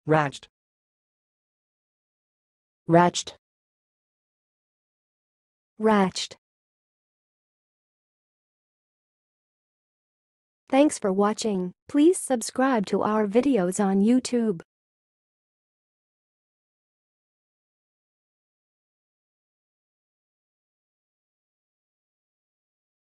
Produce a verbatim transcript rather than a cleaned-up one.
rached, rached, rached. Thanks for watching. Please subscribe to our videos on YouTube.